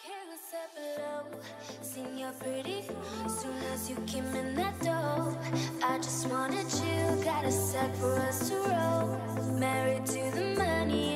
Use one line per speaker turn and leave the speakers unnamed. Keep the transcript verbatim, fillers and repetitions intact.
care who said below. Seen you're pretty. Soon as you came in that door, I just wanted you. Got a set for us to roll. Married to the money.